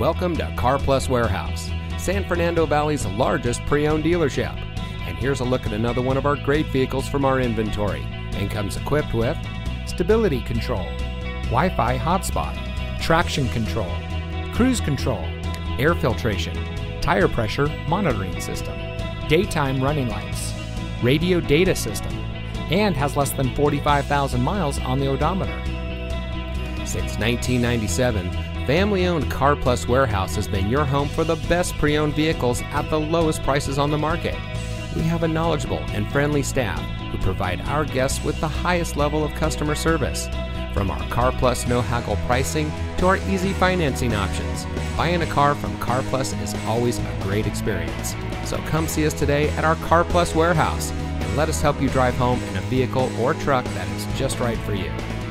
Welcome to Car Plus Warehouse, San Fernando Valley's largest pre-owned dealership. And here's a look at another one of our great vehicles from our inventory, and comes equipped with stability control, Wi-Fi hotspot, traction control, cruise control, air filtration, tire pressure monitoring system, daytime running lights, radio data system, and has less than 45,000 miles on the odometer. Since 1997, family-owned Car Plus Warehouse has been your home for the best pre-owned vehicles at the lowest prices on the market. We have a knowledgeable and friendly staff who provide our guests with the highest level of customer service. From our Car Plus no-haggle pricing to our easy financing options, buying a car from Car Plus is always a great experience. So come see us today at our Car Plus Warehouse and let us help you drive home in a vehicle or truck that is just right for you.